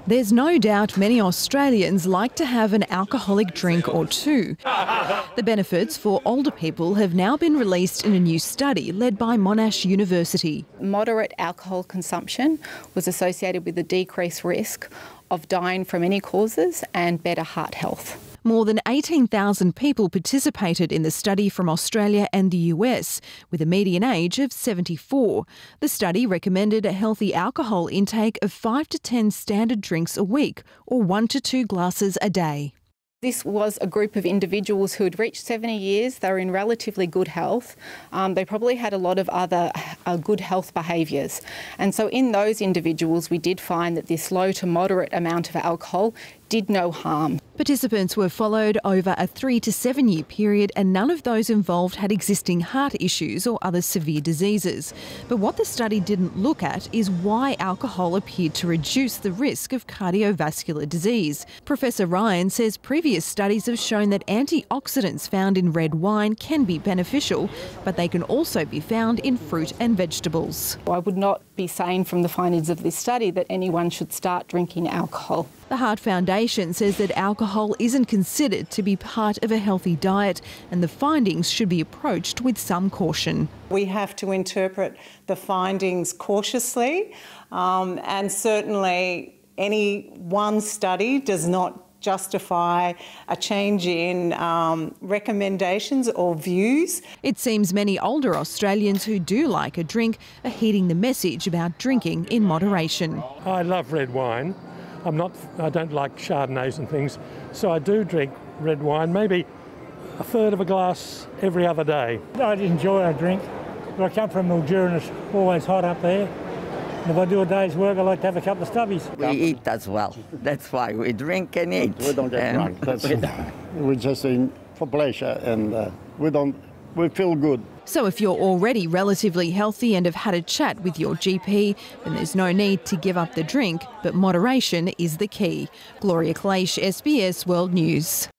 There's no doubt many Australians like to have an alcoholic drink or two. The benefits for older people have now been released in a new study led by Monash University. Moderate alcohol consumption was associated with a decreased risk of dying from any causes and better heart health. More than 18,000 people participated in the study from Australia and the US, with a median age of 74. The study recommended a healthy alcohol intake of 5 to 10 standard drinks a week, or 1 to 2 glasses a day. This was a group of individuals who had reached 70 years. They were in relatively good health. They probably had a lot of other good health behaviours. And so in those individuals, we did find that this low to moderate amount of alcohol did no harm. Participants were followed over a 3 to 7 year period, and none of those involved had existing heart issues or other severe diseases. But what the study didn't look at is why alcohol appeared to reduce the risk of cardiovascular disease. Professor Ryan says previous studies have shown that antioxidants found in red wine can be beneficial, but they can also be found in fruit and vegetables. I would not be saying from the findings of this study that anyone should start drinking alcohol. The Heart Foundation says that alcohol isn't considered to be part of a healthy diet, and the findings should be approached with some caution. We have to interpret the findings cautiously, and certainly any one study does not justify a change in recommendations or views. It seems many older Australians who do like a drink are heeding the message about drinking in moderation. I love red wine. I don't like Chardonnays and things, so I do drink red wine, maybe a third of a glass every other day. I enjoy a drink, but I come from Mildura and it's always hot up there. And if I do a day's work, I like to have a couple of stubbies. We eat as well. That's why we drink and eat. We don't get drunk. We're just in for pleasure, and we feel good. So if you're already relatively healthy and have had a chat with your GP, then there's no need to give up the drink, but moderation is the key. Gloria Kleisch, SBS World News.